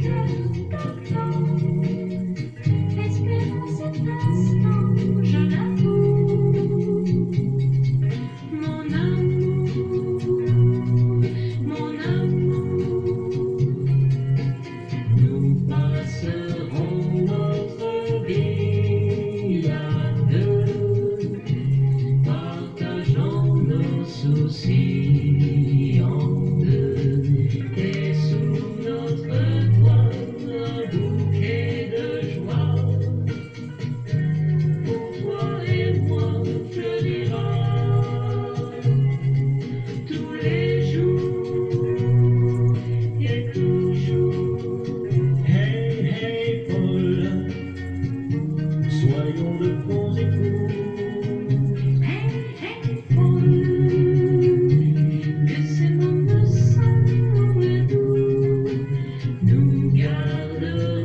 cœur battant. Espérons cet instant, je l'avoue. Mon amour, mon amour. Nous passerons notre vie à deux, partageant nos soucis en deux, et sous notre toit un bouquet de joie. Pour toi et moi fleurira tous les jours et toujours. Hey, hey, Paul, soyons de bons époux. Hey, hey, Paul, que ce monde semble doux, nous garderons